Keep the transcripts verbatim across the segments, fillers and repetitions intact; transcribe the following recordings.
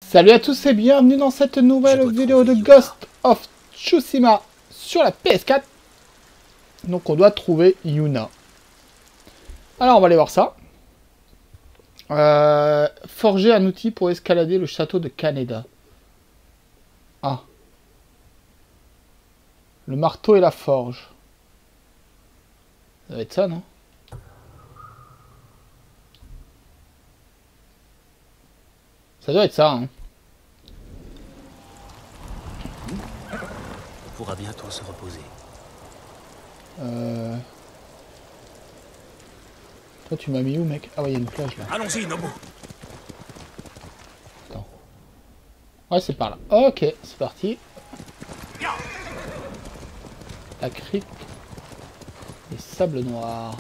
Salut à tous et bienvenue dans cette nouvelle vidéo de Ghost of Tsushima sur la P S quatre. Donc on doit trouver Yuna. Alors on va aller voir ça. Euh, forger un outil pour escalader le château de Kaneda. Ah. Le marteau et la forge. Ça va être ça, non? Ça doit être ça, hein. On pourra bientôt se reposer. Euh... Toi, tu m'as mis où, mec? Ah ouais, il y a une plage, là. Allons-y, Nobu. Attends. Ouais, c'est par là. Ok, c'est parti. La crique. Les sables noirs.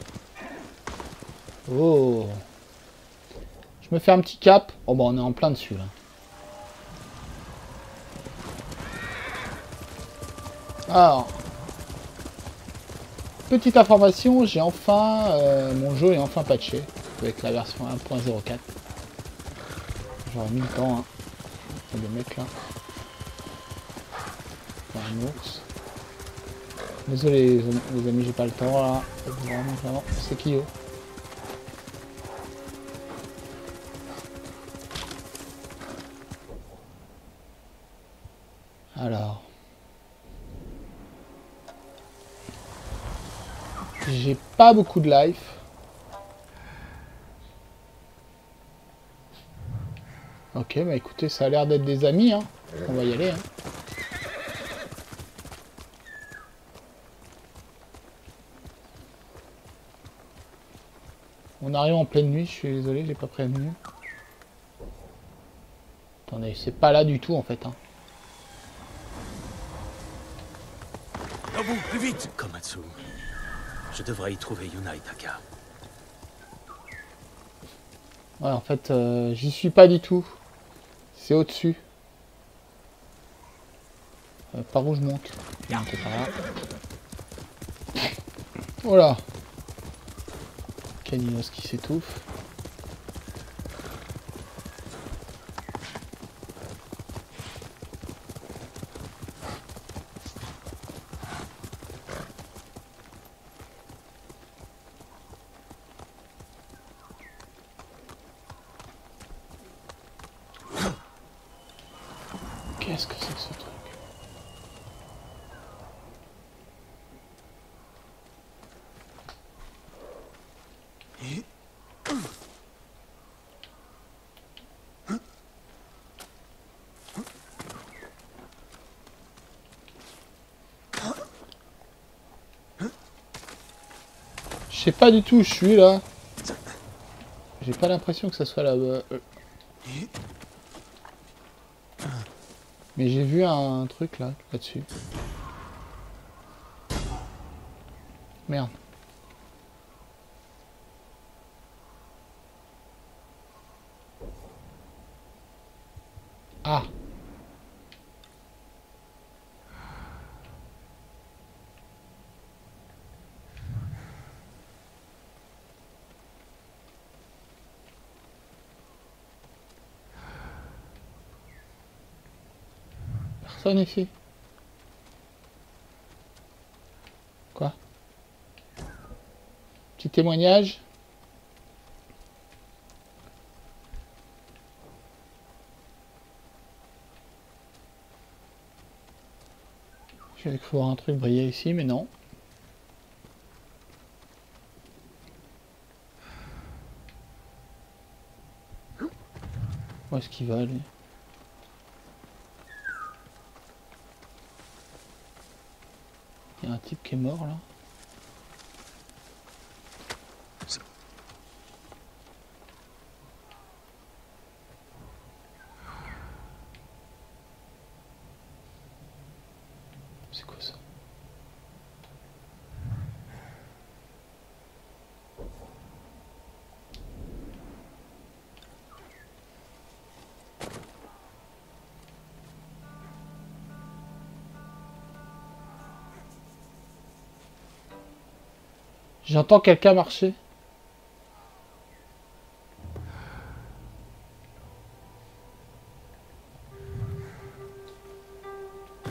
Oh. Je me fais un petit cap. Oh, bon, on est en plein dessus, là. Alors. Petite information, j'ai enfin... Euh, mon jeu est enfin patché. Avec la version un point zéro quatre. J'aurais mis le temps, hein. Le mec, là. Un ours. Désolé, les amis, j'ai pas le temps, là. Vraiment, vraiment. C'est Kyo. Alors. J'ai pas beaucoup de life. Ok, bah écoutez, ça a l'air d'être des amis, hein. On va y aller, hein. On arrive en pleine nuit, je suis désolé, j'ai pas prévenu. Attendez, c'est pas là du tout en fait, hein. Nobu, plus vite. Komatsu. Je devrais y trouver Yuna Itaka. Ouais, en fait, euh, j'y suis pas du tout. C'est au-dessus. Euh, par où je monte? Je vais monter par là. Oh là! Caninos qui s'étouffe. Qu'est-ce que c'est que ce truc? Je sais pas du tout où je suis là. J'ai pas l'impression que ça soit là-bas. Mais j'ai vu un truc là, là-dessus. Merde. Ah. Personne ici. Quoi? Petit témoignage. J'avais cru voir un truc briller ici, mais non. Où est-ce qu'il va, lui? Il y a un type qui est mort, là. C'est quoi ça? J'entends quelqu'un marcher.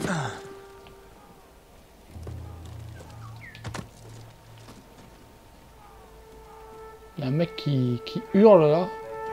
Il y a un mec qui, qui hurle là.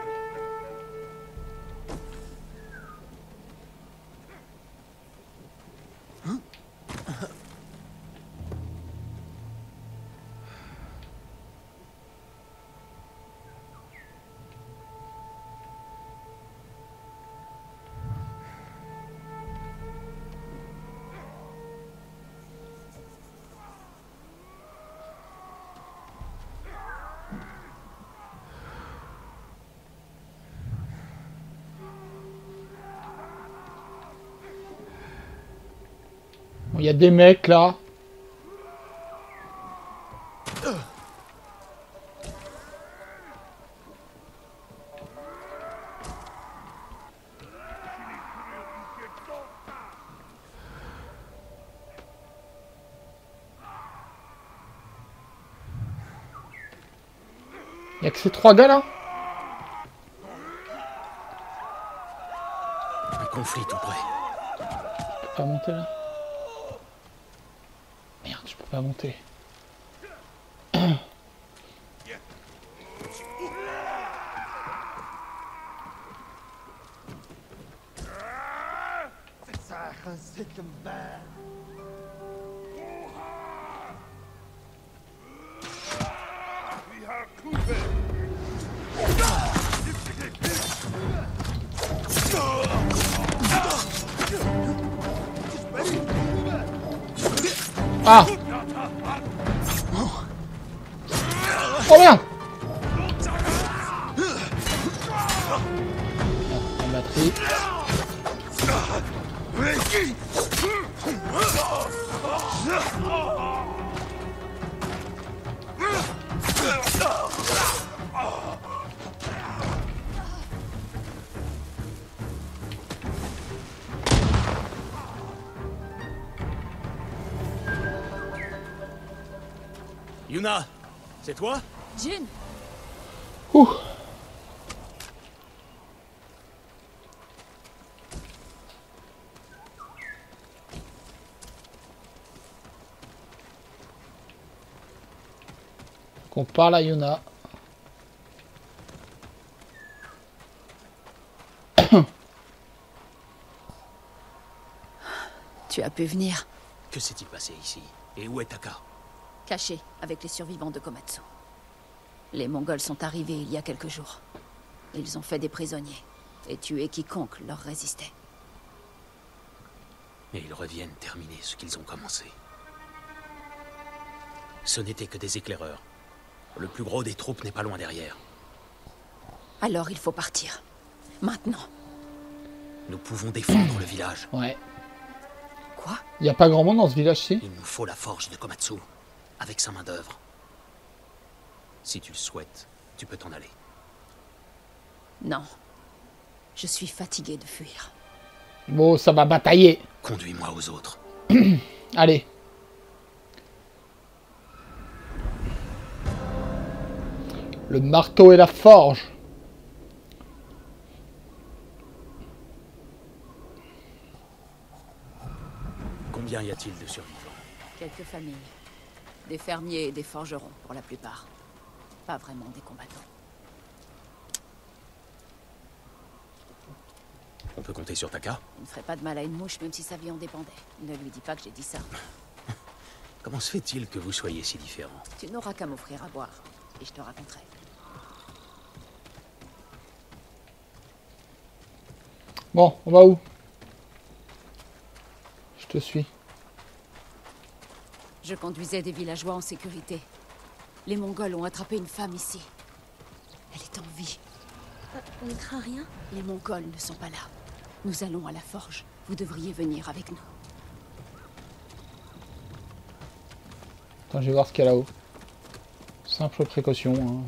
Il y a des mecs là. Il y a que ces trois gars là. Un conflit tout près. Je peux pas monter là. Merde, je peux pas monter. Ah! Oh merde! La batterie. Yuna, c'est toi? Jin, Ouh. Qu'on parle à Yuna. tu as pu venir. Que s'est-il passé ici? Et où est Taka? Caché avec les survivants de Komatsu. Les Mongols sont arrivés il y a quelques jours. Ils ont fait des prisonniers et tué quiconque leur résistait. Et ils reviennent terminer ce qu'ils ont commencé. Ce n'étaient que des éclaireurs. Le plus gros des troupes n'est pas loin derrière. Alors il faut partir. Maintenant. Nous pouvons défendre le village. Ouais. Quoi? Il n'y a pas grand monde dans ce village-ci. Il nous faut la forge de Komatsu, avec sa main d'œuvre. Si tu le souhaites, tu peux t'en aller. Non. Je suis fatigué de fuir. Bon, ça va batailler. Conduis-moi aux autres. Allez. Le marteau et la forge. Combien y a-t-il de survivants? Quelques familles. Des fermiers et des forgerons, pour la plupart. Pas vraiment des combattants. On peut compter sur Taka? Il ne ferait pas de mal à une mouche, même si sa vie en dépendait. Ne lui dis pas que j'ai dit ça. Comment se fait-il que vous soyez si différents? Tu n'auras qu'à m'offrir à boire, et je te raconterai. Bon, on va où? Je te suis. Je conduisais des villageois en sécurité. Les Mongols ont attrapé une femme ici. Elle est en vie. Euh, on ne craint rien? Les Mongols ne sont pas là. Nous allons à la forge. Vous devriez venir avec nous. Attends, je vais voir ce qu'il y a là-haut. Simple précaution. Hein.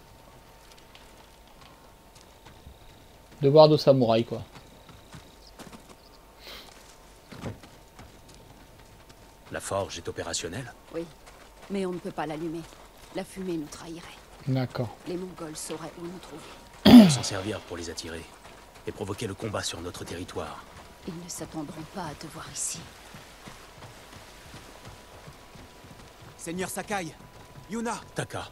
Devoir de samouraï, quoi. La forge est opérationnelle? Oui, mais on ne peut pas l'allumer. La fumée nous trahirait. D'accord. Les Mongols sauraient où nous trouver. On peut s'en servir pour les attirer et provoquer le combat sur notre territoire. Ils ne s'attendront pas à te voir ici. Seigneur Sakai, Yuna. Taka.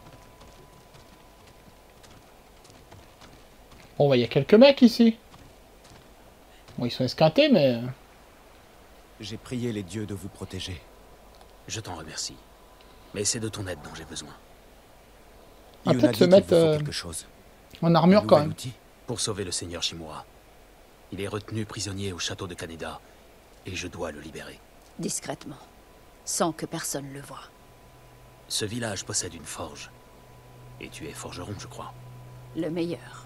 Bon, bah, il y a quelques mecs ici. Bon, ils sont esquintés, mais... J'ai prié les dieux de vous protéger. Je t'en remercie. Mais c'est de ton aide dont j'ai besoin. On va Yuna peut-être dit se qu'il mettre vous faut euh, quelque chose. en armure Un quand nouvel même. outil. Pour sauver le seigneur Shimura. Il est retenu prisonnier au château de Kaneda. Et je dois le libérer. Discrètement. Sans que personne le voie. Ce village possède une forge. Et tu es forgeron, je crois. Le meilleur.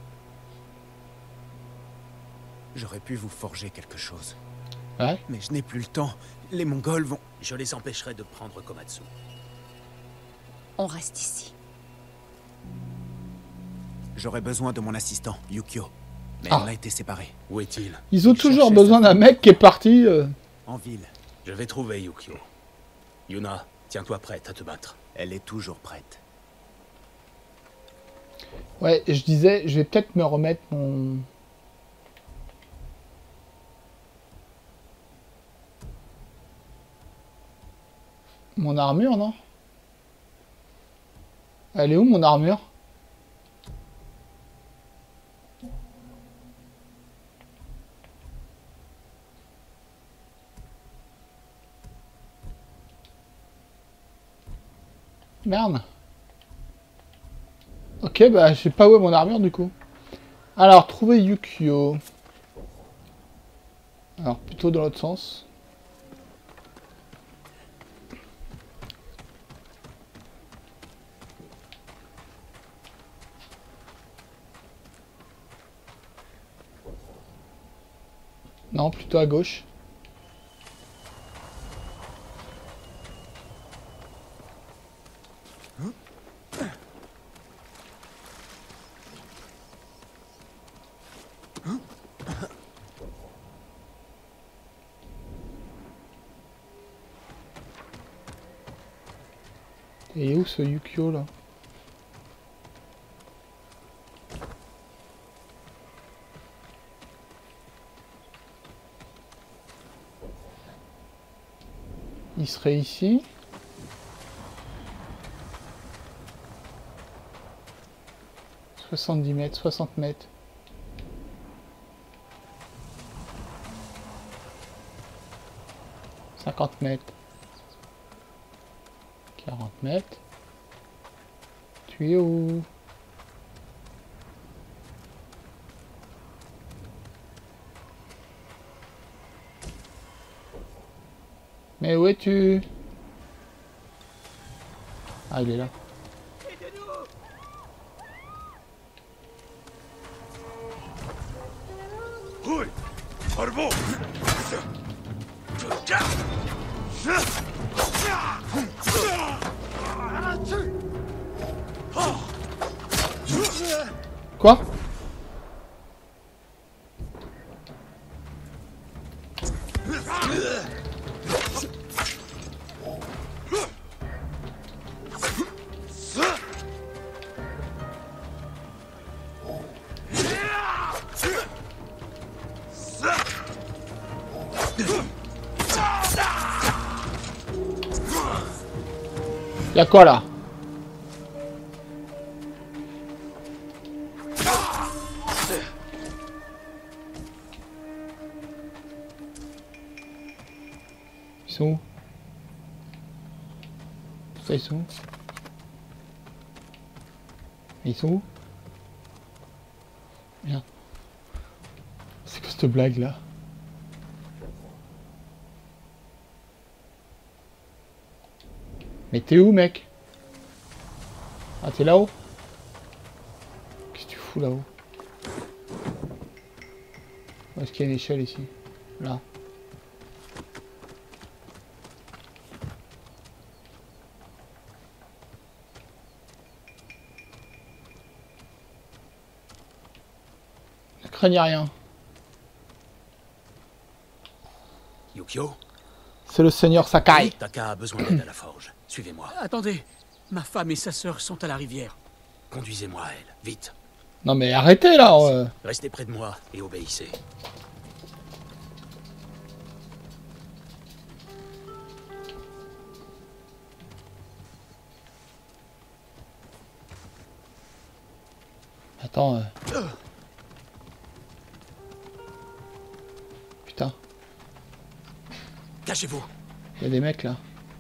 J'aurais pu vous forger quelque chose. Ouais. Mais je n'ai plus le temps. Les Mongols vont... Je les empêcherai de prendre Komatsu. On reste ici. J'aurais besoin de mon assistant, Yukio. Mais Ah. on a été séparés. Où est-il? Ils ont Il toujours cherchait besoin sa d'un mec qui est parti. euh. En ville. Je vais trouver Yukio. Yuna, tiens-toi prête à te battre. Elle est toujours prête. Ouais, je disais, je vais peut-être me remettre mon... Mon armure, non? Elle est où, mon armure? Merde. Ok, bah je sais pas où est mon armure du coup. Alors, trouver Yukio. Alors, plutôt dans l'autre sens. Non, plutôt à gauche. Et où ce Yukio là? Il serait ici. soixante-dix mètres, soixante mètres. cinquante mètres. quarante mètres. Tu es où? Mais où es-tu? Ah, il est là. Quoi? Y'a quoi là? Ils sont où? Ça, ils sont où? Ils sont où? Bien. C'est quoi cette blague là? Mais t'es où, mec? Ah, t'es là-haut? Qu'est-ce que tu fous là-haut? Est-ce qu'il y a une échelle ici? Là. Ne craignez rien. Yukio? C'est le seigneur Sakai. Taka a besoin d'aide à la forge. Suivez-moi. Attendez, ma femme et sa sœur sont à la rivière. Conduisez-moi à elle, vite. Non mais arrêtez là. euh. Restez près de moi et obéissez. Attends. Euh... Putain. Cachez-vous. Il y a des mecs là.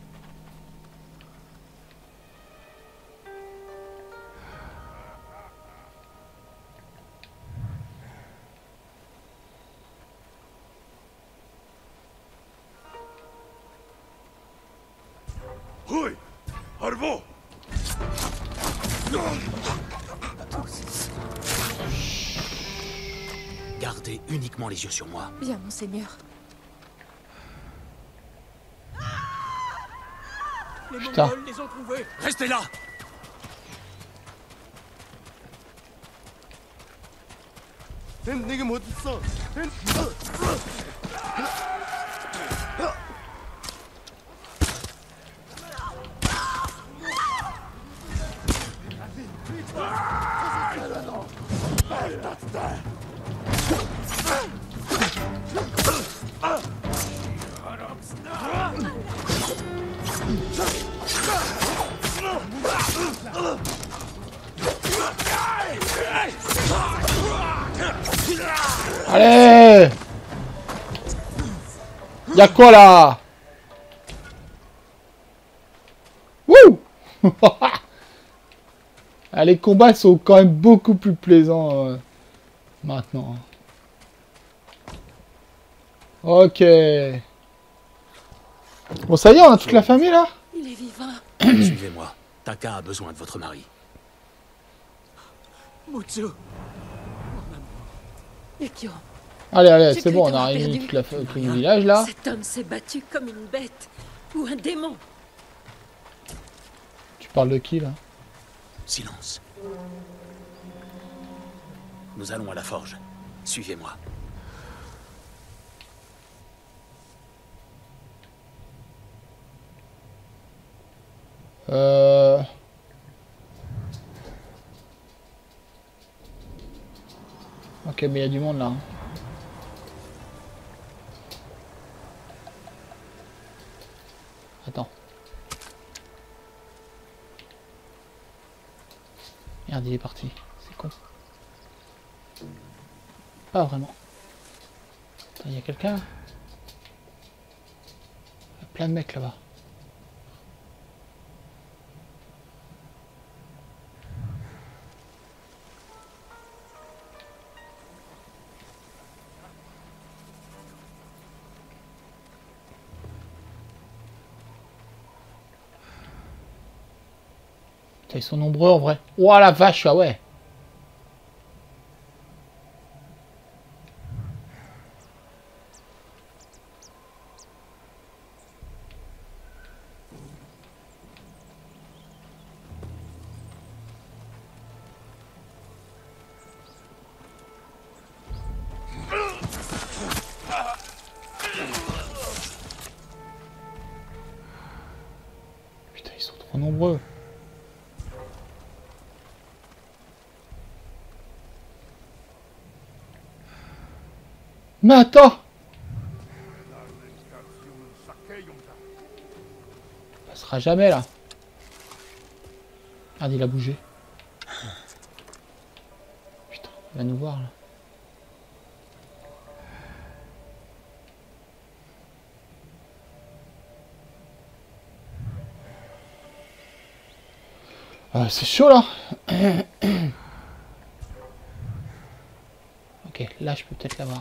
Gardez uniquement les yeux sur moi. Bien, monseigneur. Les Putain. Mongols les ont trouvés. Restez là. Allez! Y'a quoi là? Wouh! Ah, les combats sont quand même beaucoup plus plaisants euh, maintenant. Ok. Bon, ça y est, on a toute la famille là? Il est vivant. Suivez-moi. Taka a besoin de votre mari. Mutsu. Yukio, Allez, allez, J'ai c'est cru bon, on a t'avoir réuni perdu. toute la fa- tout le village là. cet homme s'est battu comme une bête. Ou un démon. Tu parles de qui là? Silence. Nous allons à la forge. Suivez-moi. Euh... Ok, mais il y a du monde là. hein. Attends. Merde, il est parti. C'est con. Pas vraiment. Il y a quelqu'un là? Il y a plein de mecs là-bas. Putain, ils sont nombreux en vrai. Ouah la vache, ah ouais. Putain, ils sont trop nombreux. Mais attends! Ça passera jamais là. Merde, il a bougé. Putain, il va nous voir là. Euh, c'est chaud là. Ok, là je peux peut-être l'avoir.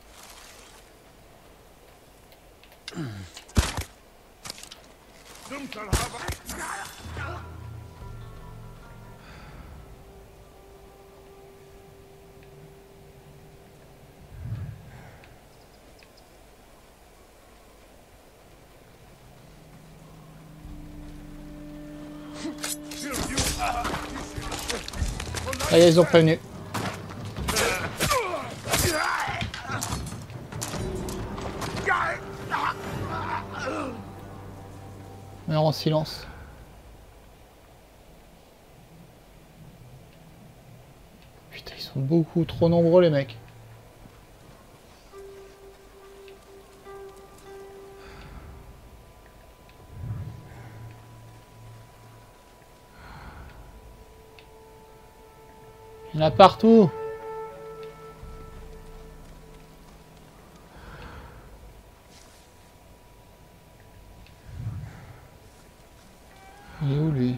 Ça y est, ils ont prévenu. Mais en silence. Putain, ils sont beaucoup trop nombreux les mecs. Il y en a partout. Il est où lui?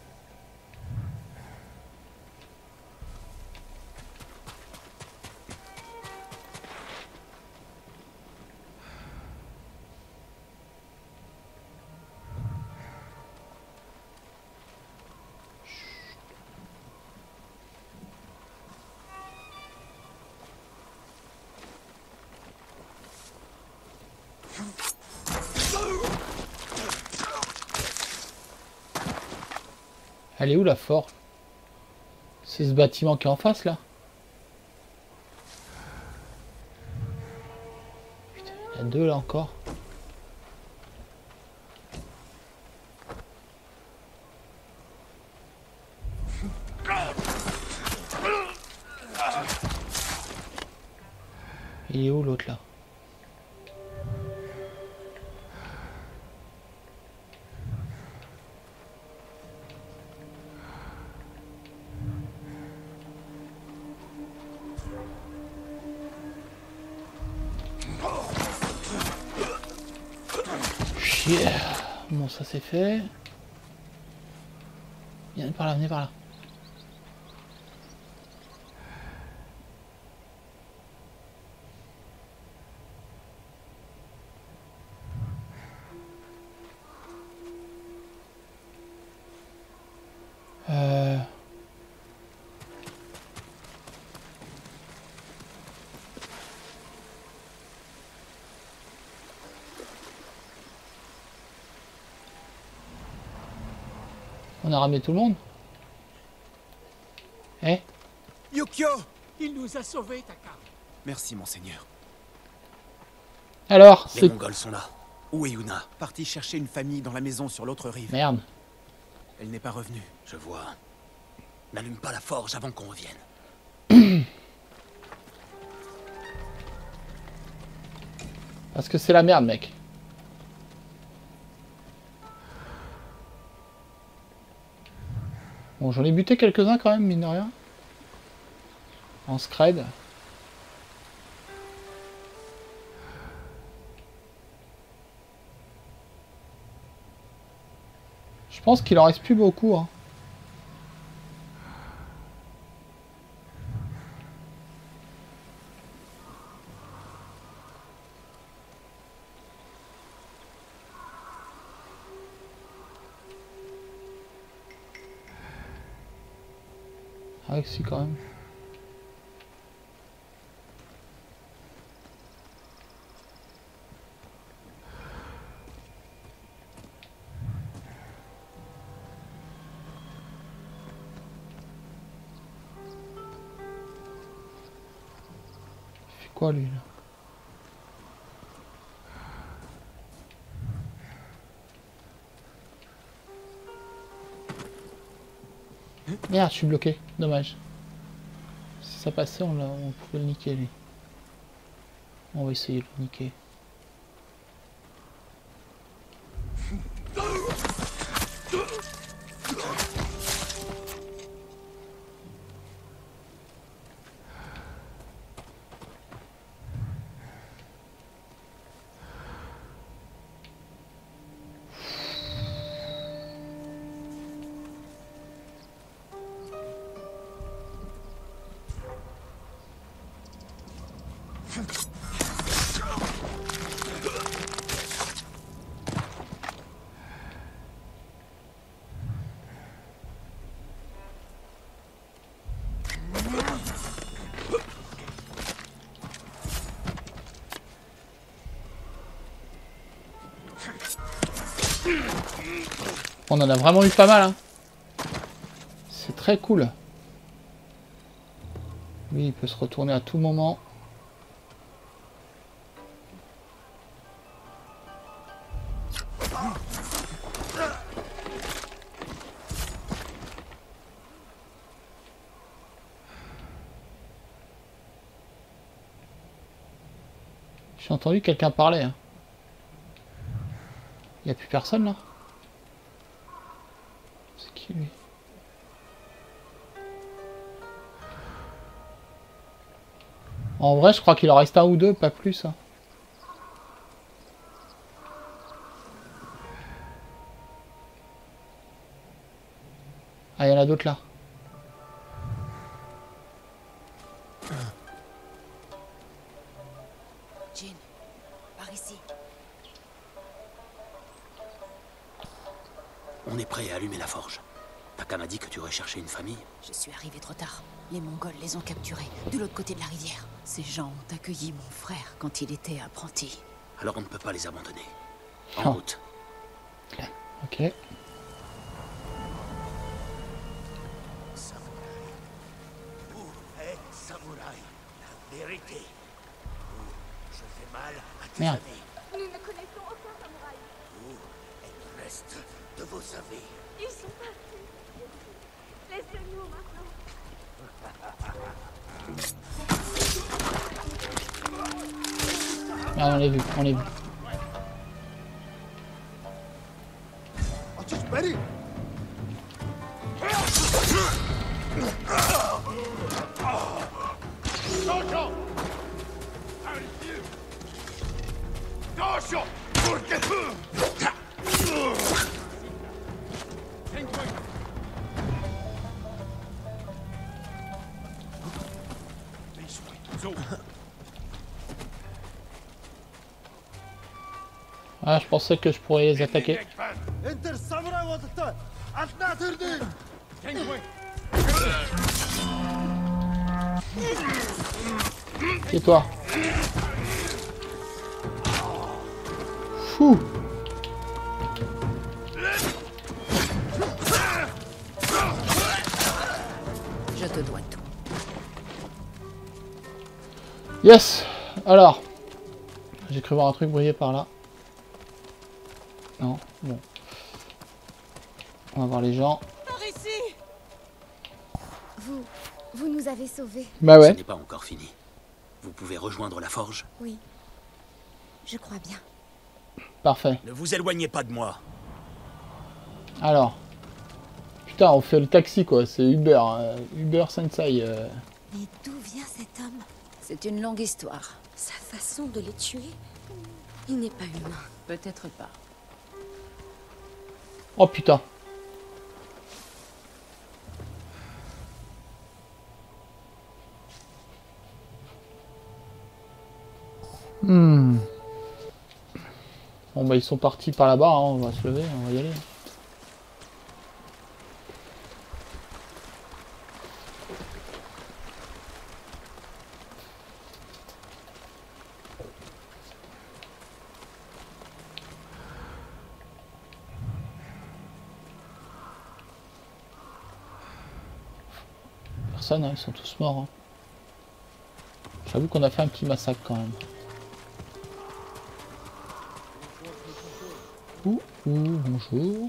Elle est où la forge? C'est ce bâtiment qui est en face là? Putain, il y en a deux là encore. Il est où l'autre là? Yeah. Bon, ça c'est fait. Viens par là, venez par là. Euh... On a ramené tout le monde? Eh? Yukio! Il nous a sauvés, Taka. Merci, monseigneur. Alors, Les c'est... Mongols sont là. Où est Yuna? Parti chercher une famille dans la maison sur l'autre rive. Merde. Elle n'est pas revenue. Je vois. N'allume pas la forge avant qu'on revienne. Parce que c'est la merde, mec. Bon, j'en ai buté quelques-uns quand même, mine de rien. En scred. Je pense qu'il en reste plus beaucoup, hein. Ah oui, si, quand même. Il fait quoi, lui, là? Merde, je suis bloqué. Dommage. Si ça passait, on, on pouvait le niquer, lui. On va essayer de le niquer. On en a vraiment eu pas mal, hein. C'est très cool. Lui, il peut se retourner à tout moment. J'ai entendu quelqu'un parler, hein. Il n'y a plus personne là. C'est qui lui? En vrai, je crois qu'il en reste un ou deux, pas plus. Hein. Ah, il y en a d'autres là. Jin, par ici. On est prêt à allumer la forge. Taka m'a dit que tu recherchais une famille. Je suis arrivé trop tard. Les Mongols les ont capturés, de l'autre côté de la rivière. Ces gens ont accueilli mon frère quand il était apprenti. Alors on ne peut pas les abandonner. En Oh. route. Ok. Où est Samouraï? La vérité. Où je fais mal à tes Merde. amis. Nous ne connaissons aucun samouraï. Où est le reste de vos amis? Ils sont partis. Laissez-nous maintenant. Merde, on l'a vu, on l'a vu. Ah, je pensais que je pourrais les attaquer. Et toi? Fou. Je te dois tout. Yes. Alors. J'ai cru voir un truc briller par là. Non, bon. On va voir les gens. Par ici! Vous, vous nous avez sauvés. Bah Ce ouais. n'est pas encore fini. Vous pouvez rejoindre la forge. Oui. Je crois bien. Parfait. Ne vous éloignez pas de moi. Alors. Putain, on fait le taxi quoi. C'est Uber. hein. Uber Sensei. euh. Mais d'où vient cet homme? C'est une longue histoire. Sa façon de les tuer? Il n'est pas humain. Peut-être pas. Oh putain. Hmm. Bon bah ils sont partis par là-bas, hein. On va se lever, on va y aller. Personne, hein, ils sont tous morts. Hein. J'avoue qu'on a fait un petit massacre quand même. Ouh, ouh, bonjour.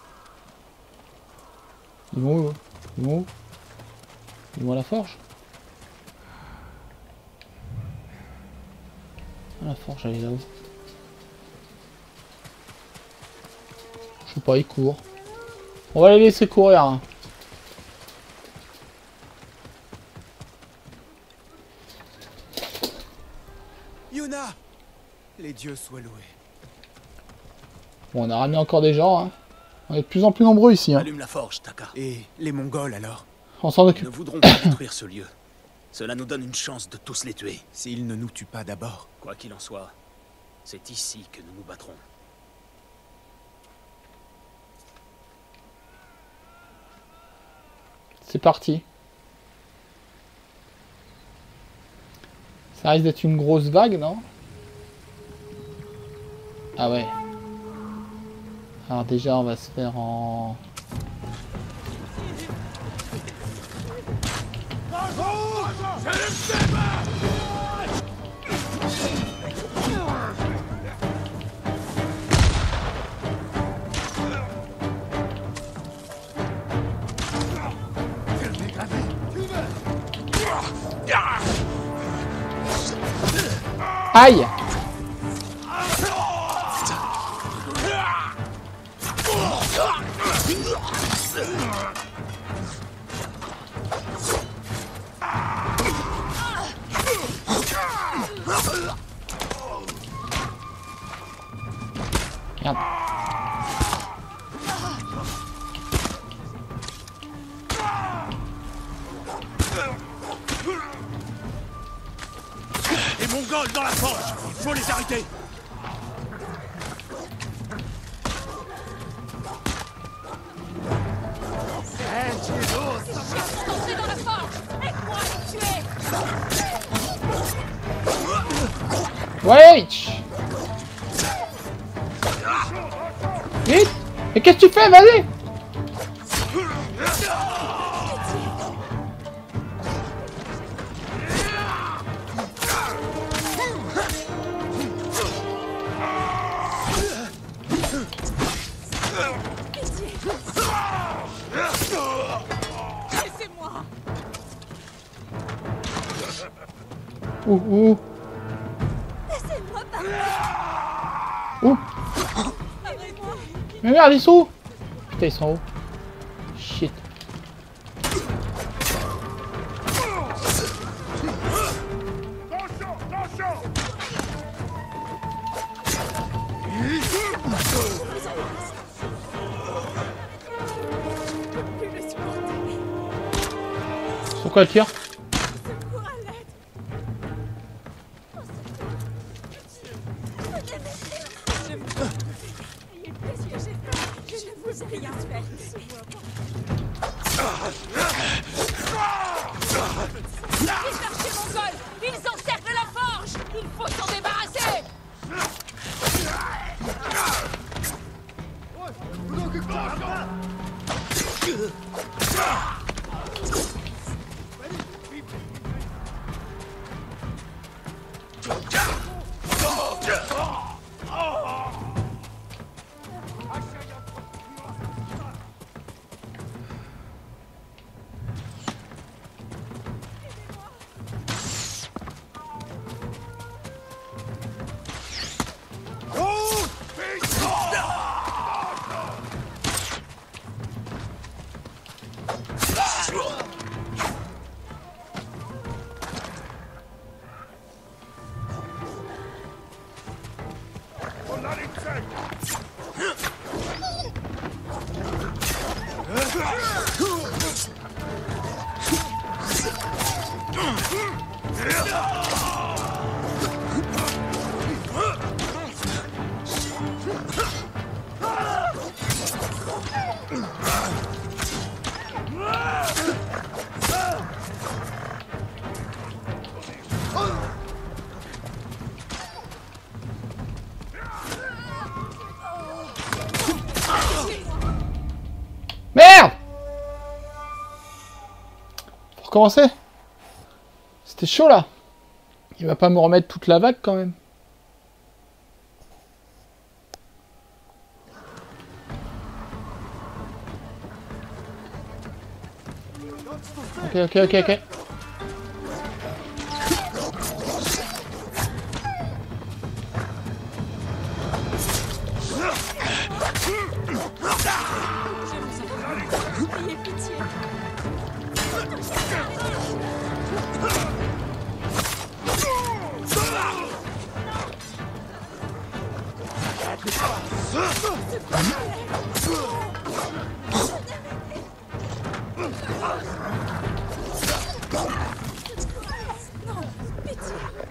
Ils vont où? Ils vont où? Ils vont à la forge? Ah, la forge, elle est là-haut. Je sais pas, ils courent. On va les laisser courir. Hein. Yuna! Les dieux soient loués. Bon, on a ramené encore des gens. Hein. On est de plus en plus nombreux ici. Hein. Allume la forge, Taka. Et les Mongols alors? On s'en Nous occupe. ne voudrons pas détruire ce lieu. Cela nous donne une chance de tous les tuer. S'ils ne nous tuent pas d'abord. Quoi qu'il en soit, c'est ici que nous nous battrons. C'est parti. Ça risque d'être une grosse vague, non? Ah ouais. Alors déjà, on va se faire en... Aïe! Merde. Les Mongols dans la forge. Il faut les arrêter. Entrez dans la forge. Aide-moi à les tuer. Ouais. Vite. Mais qu'est-ce que tu fais? Vas-y. Laissez-moi. Ouh, ouh. Laissez-moi partir. Ouh. Arrêtez. Mais merde, ils sont où? Putain, ils sont où? Shit. Sur quoi le tir? Ayez pitié, je, je ne vous ai rien fait. Les archers mongols, ils encerclent la forge. Il faut s'en débarrasser. Merde! Faut recommencer. C'était chaud là. Il va pas me remettre toute la vague quand même. Ok, ok, ok, ok. Ayez pitié. Non, pitié.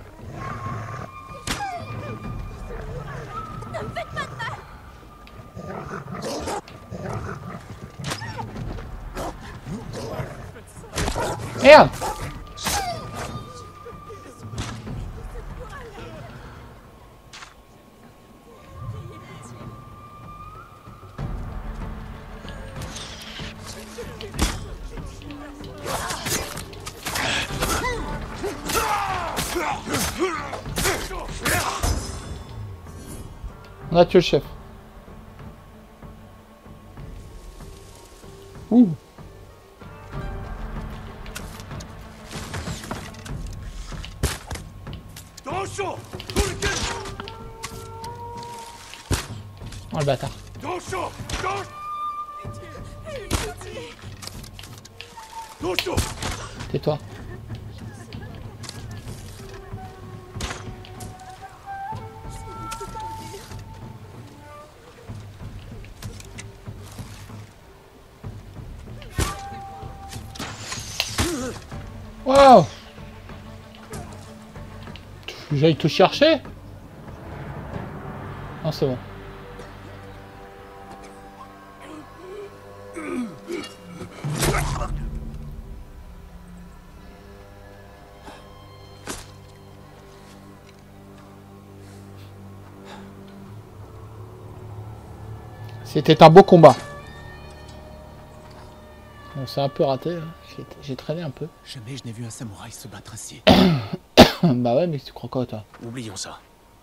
Ne me faites pas de mal. Merde! On a tué le chef. Ouh. Oh le bâtard. Tais-toi. Waouh! J'aille tout chercher? Non, c'est bon. C'était un beau combat. Bon, c'est un peu raté. Hein. J'ai traîné un peu. Jamais je n'ai vu un samouraï se battre ainsi. Bah ouais, mais tu crois quoi, toi? Oublions ça.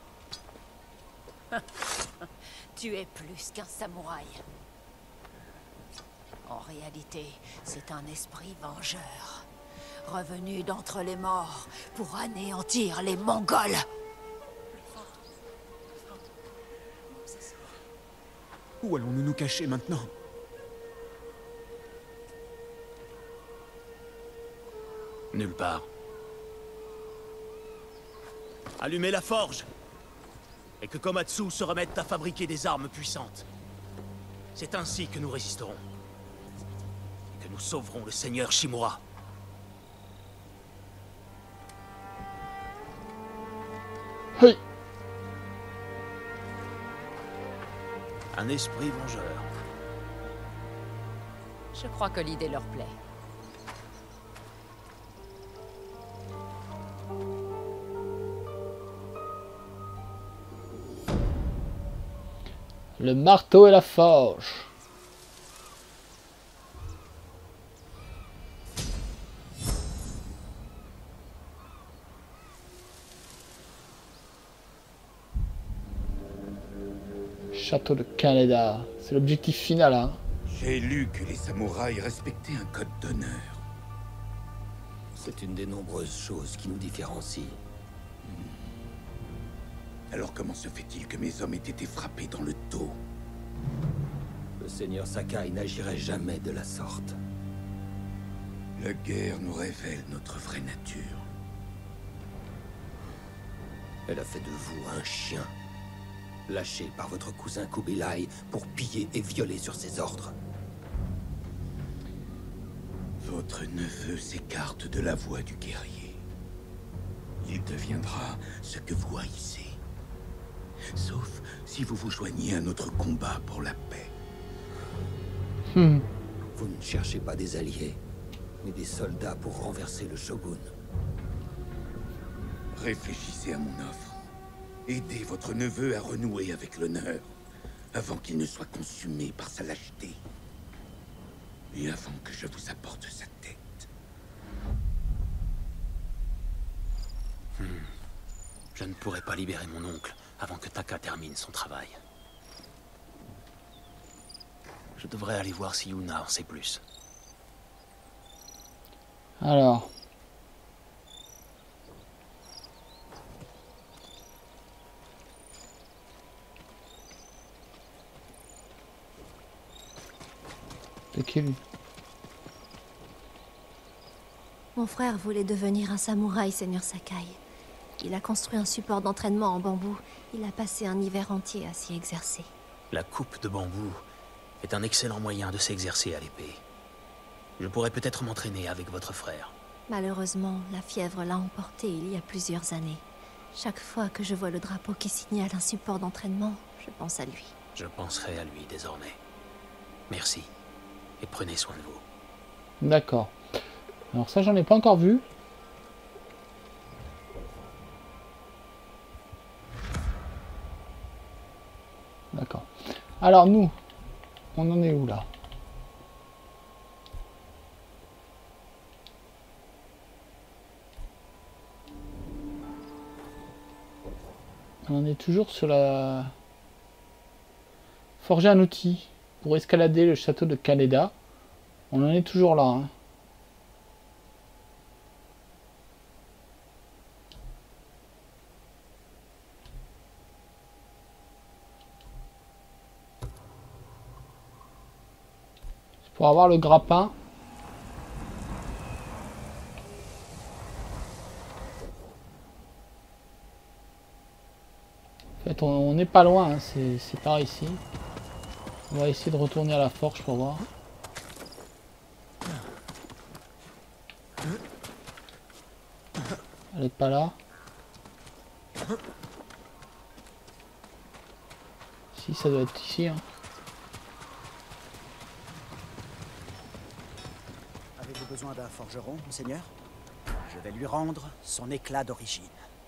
Tu es plus qu'un samouraï. En réalité, c'est un esprit vengeur. Revenu d'entre les morts pour anéantir les Mongols. Où allons-nous nous cacher maintenant? Nulle part. Allumez la forge et que Komatsu se remette à fabriquer des armes puissantes. C'est ainsi que nous résisterons. Et que nous sauverons le seigneur Shimura. Oui. Un esprit vengeur. Je crois que l'idée leur plaît. Le marteau et la forge. Château de Kaneda. C'est l'objectif final, hein. J'ai lu que les samouraïs respectaient un code d'honneur. C'est une des nombreuses choses qui nous différencient. Alors comment se fait-il que mes hommes aient été frappés dans le dos? Le seigneur Sakai n'agirait jamais de la sorte. La guerre nous révèle notre vraie nature. Elle a fait de vous un chien, lâché par votre cousin Kubilai pour piller et violer sur ses ordres. Votre neveu s'écarte de la voie du guerrier. Il deviendra ce que vous haïssez. Sauf si vous vous joignez à notre combat pour la paix. Hmm. Vous ne cherchez pas des alliés, mais des soldats pour renverser le shogun. Réfléchissez à mon offre. Aidez votre neveu à renouer avec l'honneur, avant qu'il ne soit consumé par sa lâcheté. Et avant que je vous apporte sa tête. Hmm. Je ne pourrai pas libérer mon oncle avant que Taka termine son travail. Je devrais aller voir si Yuna en sait plus. Alors. C'est qui lui? Mon frère voulait devenir un samouraï, seigneur Sakai. Il a construit un support d'entraînement en bambou. Il a passé un hiver entier à s'y exercer. La coupe de bambou est un excellent moyen de s'exercer à l'épée. Je pourrais peut-être m'entraîner avec votre frère. Malheureusement, la fièvre l'a emporté il y a plusieurs années. Chaque fois que je vois le drapeau qui signale un support d'entraînement, je pense à lui. Je penserai à lui désormais. Merci. Et prenez soin de vous. D'accord. Alors ça, j'en ai pas encore vu. D'accord. Alors nous, on en est où là? On en est toujours sur la... Forger un outil pour escalader le château de Kaneda. On en est toujours là. Hein. Pour avoir le grappin. En fait, on n'est pas loin, hein. C'est par ici. On va essayer de retourner à la forge pour voir. Elle est pas là. Si, ça doit être ici. Hein. Avez-vous besoin d'un forgeron, monseigneur? Je vais lui rendre son éclat d'origine.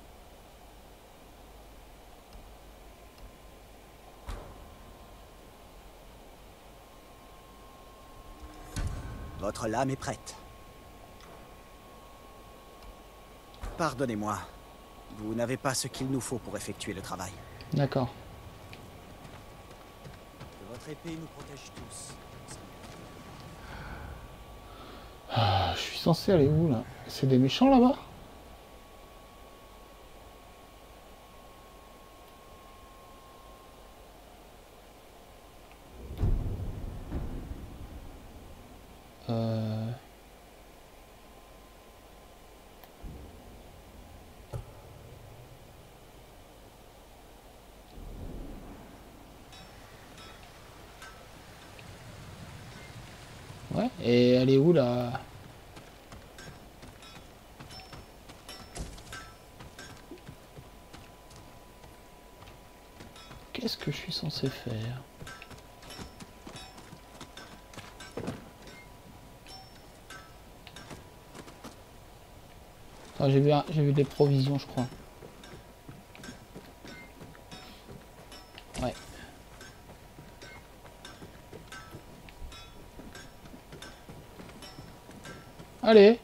Votre lame est prête. Pardonnez-moi. Vous n'avez pas ce qu'il nous faut pour effectuer le travail. D'accord. Que votre épée nous protège tous. Ah, je suis censé aller où là? C'est des méchants là-bas? Euh... Ouais, et elle est où là? Qu'est-ce que je suis censé faire? Ah, j'ai vu, un- j'ai vu des provisions, je crois. Ouais. Allez.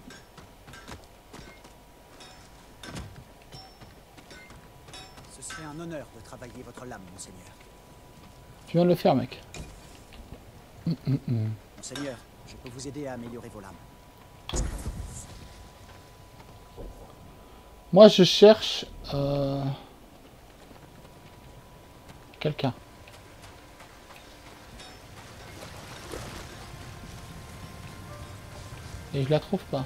Ce serait un honneur de travailler votre lame, monseigneur. Tu viens de le faire, mec. Hum, hum, hum. Monseigneur, je peux vous aider à améliorer vos lames. Moi, je cherche euh... quelqu'un. Et je la trouve pas.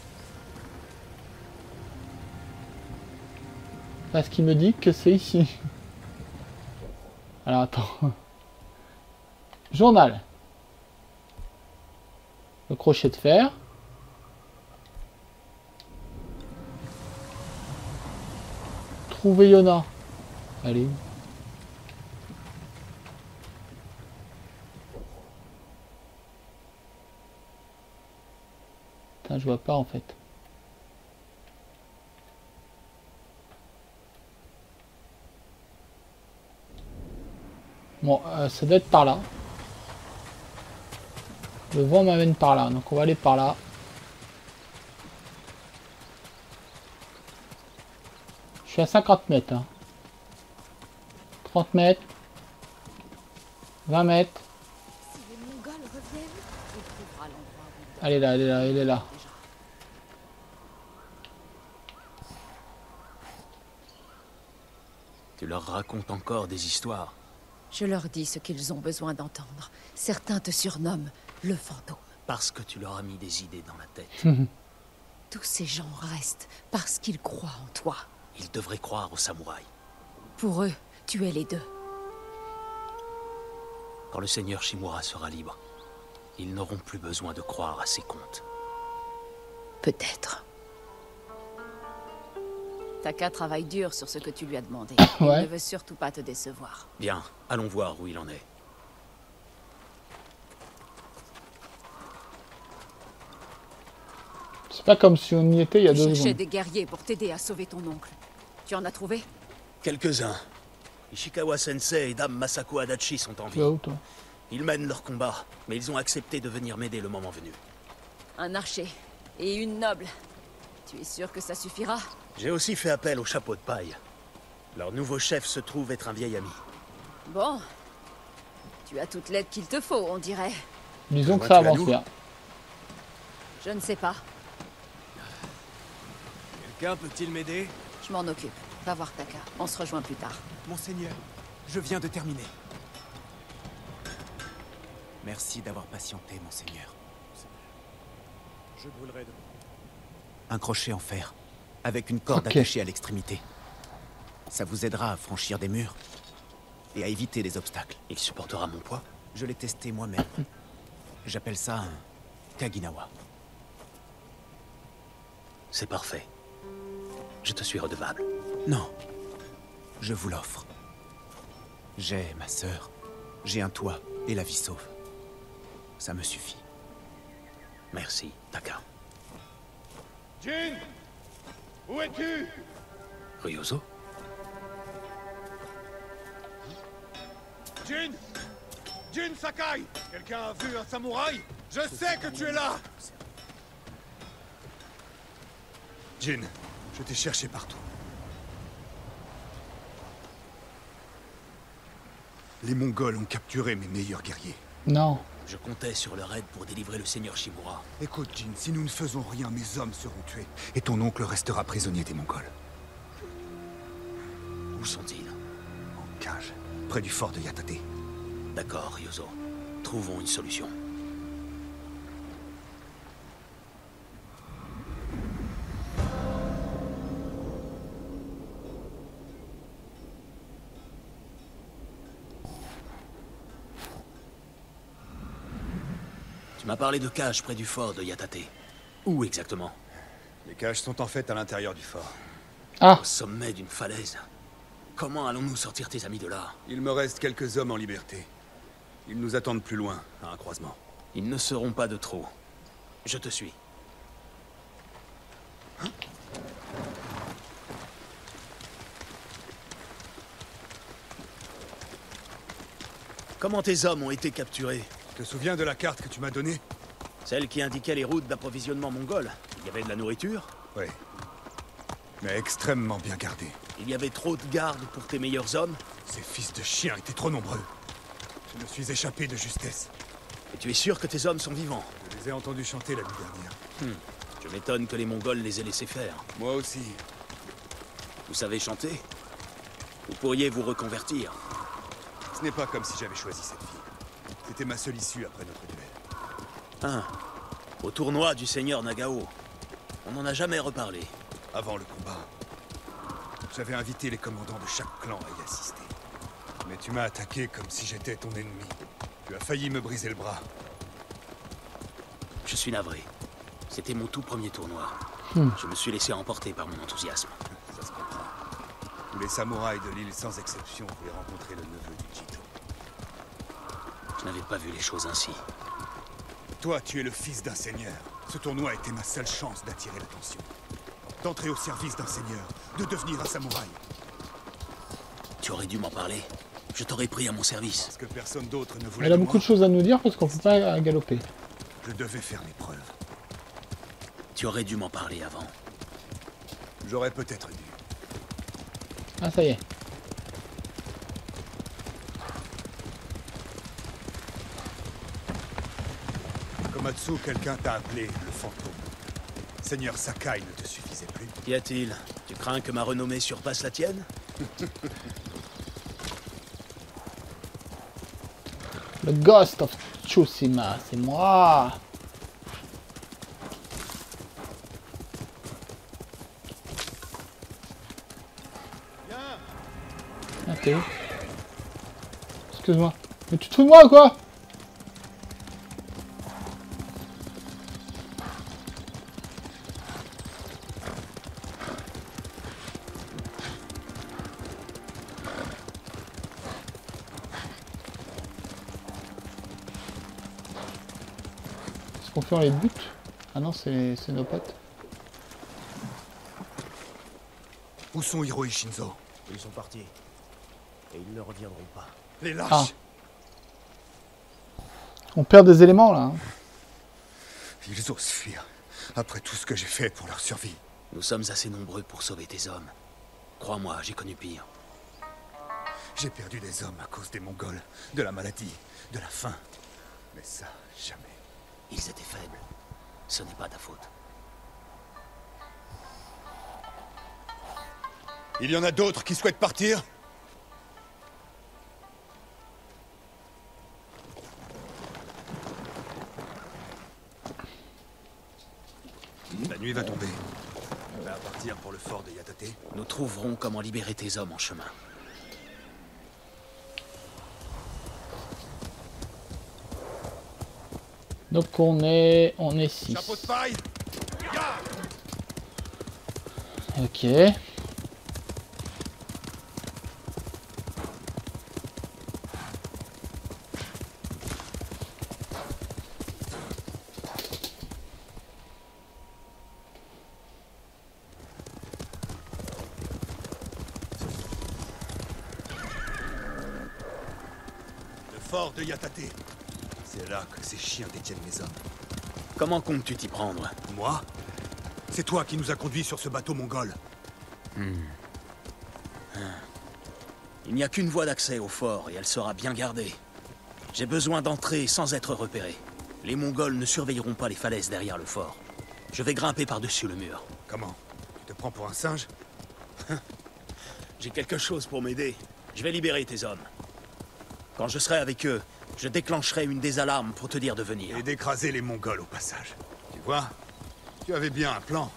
Parce qu'il me dit que c'est ici. Alors attends. Journal. Le crochet de fer. Trouver Yona. Allez. Putain, je vois pas en fait. Bon, euh, ça doit être par là. Le vent m'amène par là, donc on va aller par là. Je suis à cinquante mètres. Hein. trente mètres. vingt mètres. Si les Mongols reviennent, il trouvera l'endroit où il doit Elle est là, elle est là, elle est là. déjà. Tu leur racontes encore des histoires. Je leur dis ce qu'ils ont besoin d'entendre. Certains te surnomment le fantôme. Parce que tu leur as mis des idées dans la tête. Tous ces gens restent parce qu'ils croient en toi. Ils devraient croire aux samouraïs. Pour eux, tu es les deux. Quand le seigneur Shimura sera libre, ils n'auront plus besoin de croire à ses contes. Peut-être. Taka travaille dur sur ce que tu lui as demandé. Ouais. Il ne veut surtout pas te décevoir. Bien, allons voir où il en est. C'est pas comme si on y était il y a Tu deux cherchais secondes. des guerriers pour t'aider à sauver ton oncle. Tu en as trouvé? Quelques-uns. Ishikawa Sensei et Dame Masako Adachi sont en Tu vie. vas où toi? Ils mènent leur combat, mais ils ont accepté de venir m'aider le moment venu. Un archer et une noble. Tu es sûr que ça suffira? J'ai aussi fait appel au chapeau de paille. Leur nouveau chef se trouve être un vieil ami. Bon. Tu as toute l'aide qu'il te faut, on dirait. Disons que Ouais, ça tu as avance nous. bien. Je ne sais pas. Quelqu'un peut-il m'aider? Je m'en occupe. Va voir Taka. On se rejoint plus tard. Monseigneur, je viens de terminer. Merci d'avoir patienté, monseigneur. Je brûlerai de... Un crochet en fer, avec une corde Ok. attachée à l'extrémité. Ça vous aidera à franchir des murs et à éviter les obstacles. Il supportera mon poids? Je l'ai testé moi-même. J'appelle ça un Kaginawa. C'est parfait. Je te suis redevable. Non. Je vous l'offre. J'ai ma sœur, j'ai un toit et la vie sauve. Ça me suffit. Merci, Taka. Jin! Où es-tu? Ryozo? Jin! Jin Sakai! Quelqu'un a vu un samouraï? Je sais que tu es là! Jin, je t'ai cherché partout. Les Mongols ont capturé mes meilleurs guerriers. Non. Je comptais sur leur aide pour délivrer le seigneur Shimura. Écoute, Jin, si nous ne faisons rien, mes hommes seront tués. Et ton oncle restera prisonnier des Mongols. Où sont-ils? En cage, près du fort de Yatate. D'accord, Ryozo. Trouvons une solution. Tu m'as parlé de cages près du fort de Yatate. Où exactement? Les cages sont en fait à l'intérieur du fort. Ah, Au sommet d'une falaise. Comment allons-nous sortir tes amis de là? Il me reste quelques hommes en liberté. Ils nous attendent plus loin, à un croisement. Ils ne seront pas de trop. Je te suis. Comment tes hommes ont été capturés? Tu te souviens de la carte que tu m'as donnée? Celle qui indiquait les routes d'approvisionnement mongol. Il y avait de la nourriture? Oui. Mais extrêmement bien gardée. Il y avait trop de gardes pour tes meilleurs hommes? Ces fils de chiens étaient trop nombreux. Je me suis échappé de justesse. Et tu es sûr que tes hommes sont vivants? Je les ai entendus chanter la nuit dernière. Je m'étonne que les Mongols les aient laissés faire. Moi aussi. Vous savez chanter? Vous pourriez vous reconvertir. Ce n'est pas comme si j'avais choisi cette vie. C'était ma seule issue après notre duel. Hein? Au tournoi du seigneur Nagao. On n'en a jamais reparlé. Avant le combat, j'avais invité les commandants de chaque clan à y assister. Mais tu m'as attaqué comme si j'étais ton ennemi. Tu as failli me briser le bras. Je suis navré. C'était mon tout premier tournoi. Hmm. Je me suis laissé emporter par mon enthousiasme. Ça se comprend. Tous les samouraïs de l'île, sans exception, voulaient rencontrer le neveu du Jito. Je n'avais pas vu les choses ainsi. Toi, tu es le fils d'un seigneur. Ce tournoi était ma seule chance d'attirer l'attention. D'entrer au service d'un seigneur, de devenir un samouraï. Tu aurais dû m'en parler. Je t'aurais pris à mon service. Parce que personne d'autre ne voulait elle a de beaucoup moi. de choses à nous dire parce qu'on peut pas galoper. Je devais faire mes preuves. Tu aurais dû m'en parler avant. J'aurais peut-être dû. Ah, ça y est. Komatsu, quelqu'un t'a appelé le fantôme. Seigneur Sakai ne te suffisait plus. Qu'y a-t-il? Tu crains que ma renommée surpasse la tienne? Le Ghost of Tsushima, c'est moi. Ah, t'es où? Excuse-moi. Mais tu te fous de moi ou quoi? Est-ce qu'on fait les buts? Ah non, c'est c'est nos potes. Où sont Hiro et Shinzo? Ils sont partis. Et ils ne reviendront pas. Les lâches! Ah. On perd des éléments là. Hein. Ils osent fuir, après tout ce que j'ai fait pour leur survie. Nous sommes assez nombreux pour sauver tes hommes. Crois-moi, j'ai connu pire. J'ai perdu des hommes à cause des Mongols, de la maladie, de la faim. Mais ça, jamais. Ils étaient faibles. Ce n'est pas ta faute. Il y en a d'autres qui souhaitent partir? La nuit va tomber. On va partir pour le fort de Yatate. Nous trouverons comment libérer tes hommes en chemin. Donc on est on est six. Chapeau de paille! Ya! Ok. Le fort de Yatate. C'est là que ces chiens détiennent mes hommes. Comment comptes-tu t'y prendre? Moi? C'est toi qui nous as conduits sur ce bateau mongol. Hmm. Il n'y a qu'une voie d'accès au fort et elle sera bien gardée. J'ai besoin d'entrer sans être repéré. Les Mongols ne surveilleront pas les falaises derrière le fort. Je vais grimper par-dessus le mur. Comment? Tu te prends pour un singe? J'ai quelque chose pour m'aider. Je vais libérer tes hommes. Quand je serai avec eux, je déclencherai une des alarmes pour te dire de venir. Et d'écraser les Mongols au passage. Tu vois? Tu avais bien un plan.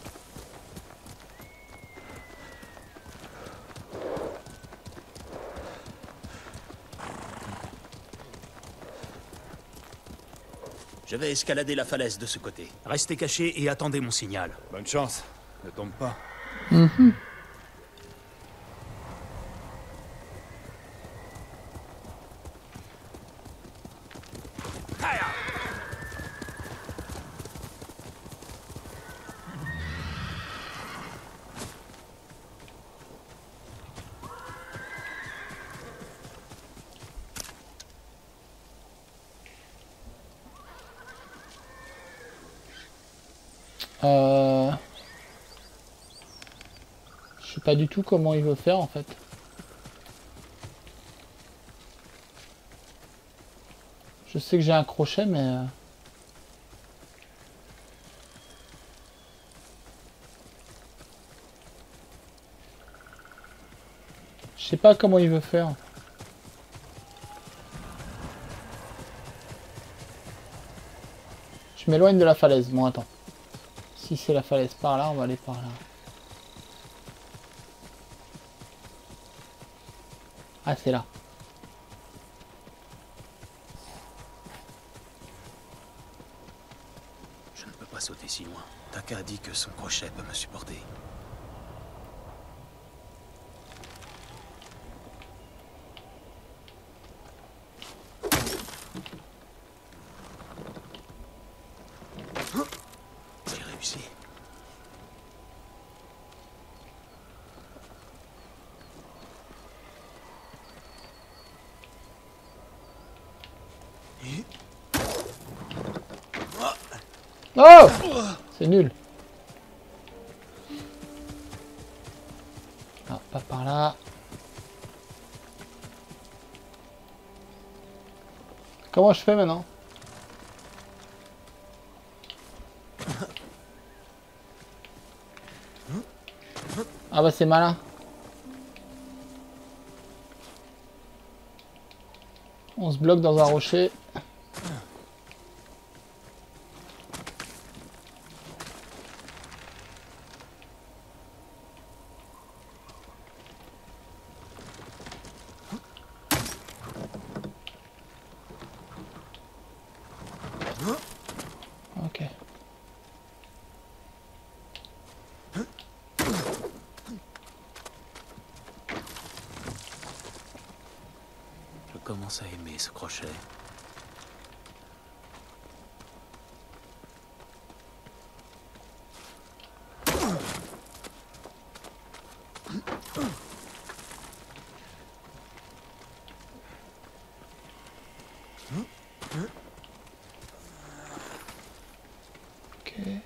Je vais escalader la falaise de ce côté. Restez cachés et attendez mon signal. Bonne chance. Ne tombe pas. Mm-hmm. Euh... Je sais pas du tout comment il veut faire en fait. Je sais que j'ai un crochet mais... euh, Je sais pas comment il veut faire. Je m'éloigne de la falaise. Bon, attends. Si c'est la falaise par là, on va aller par là. Ah, c'est là. Je ne peux pas sauter si loin. Taka a dit que son crochet peut me supporter. J'ai réussi. Oh! C'est nul. Ah, pas par là. Comment je fais maintenant? Ah bah c'est malin. On se bloque dans un rocher. Ok. Je commence à aimer ce crochet. Ok.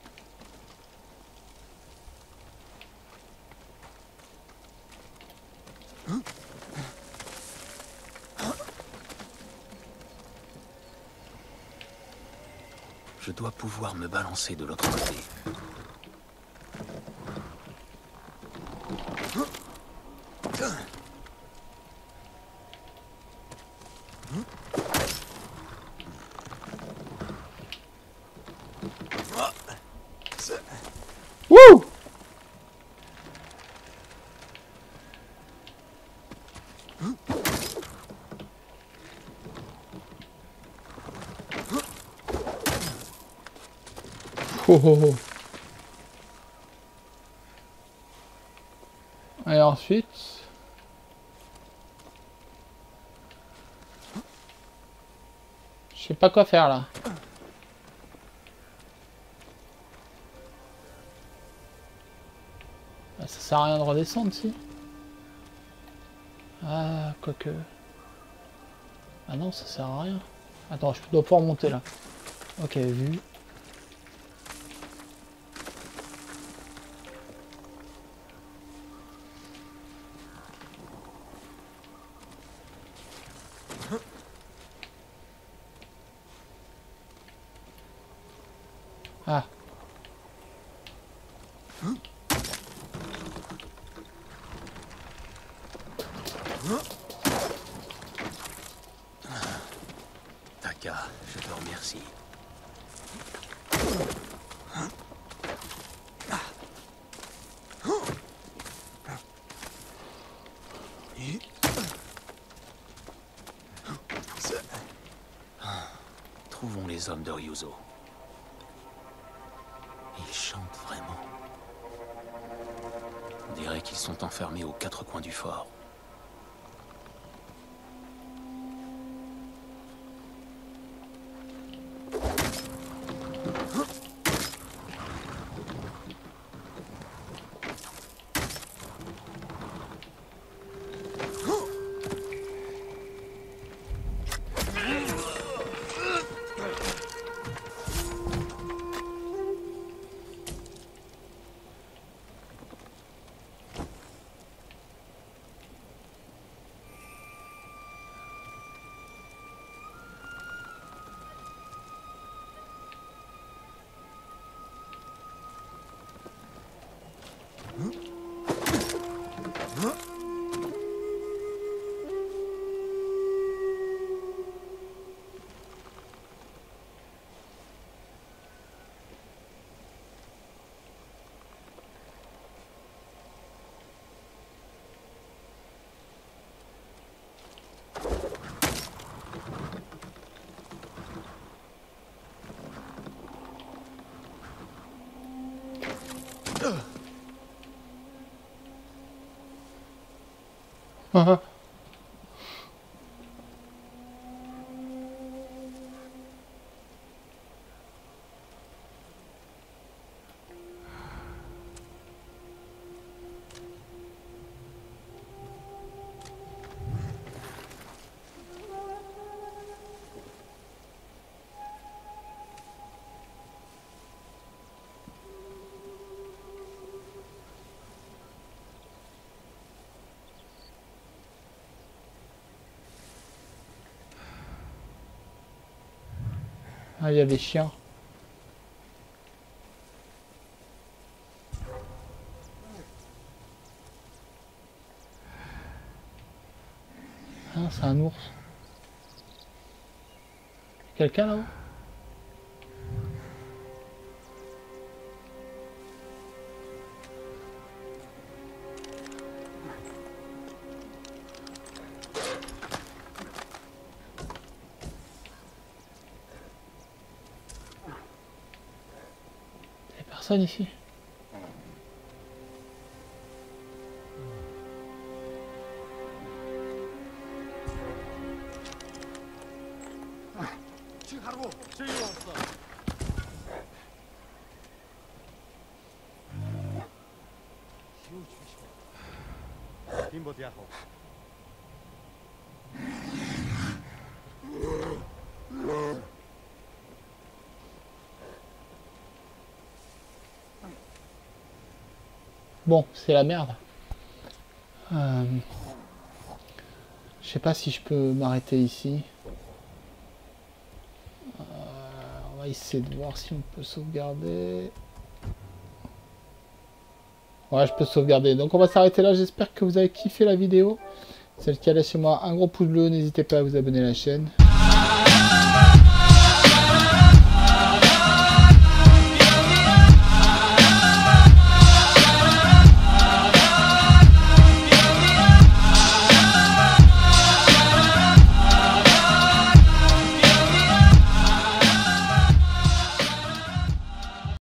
Je dois pouvoir me balancer de l'autre côté. Wouh! Oh, oh, oh. ensuite... Je sais pas quoi faire là. Ah, ça sert à rien de redescendre si. Ah, quoique... Ah non, ça sert à rien. Attends, je dois pouvoir monter là. Ok, vu. Ah. Taka, je te remercie. Trouvons les hommes de Ryuzo. Ils chantent vraiment. On dirait qu'ils sont enfermés aux quatre coins du fort. Ah, il y a des chiens. Ah, c'est un ours. Quelqu'un là-haut? Personne ici. Bon, c'est la merde. Euh, je sais pas si je peux m'arrêter ici. Euh, on va essayer de voir si on peut sauvegarder. Ouais, je peux sauvegarder. Donc on va s'arrêter là. J'espère que vous avez kiffé la vidéo. C'est le cas, laissez-moi un gros pouce bleu. N'hésitez pas à vous abonner à la chaîne.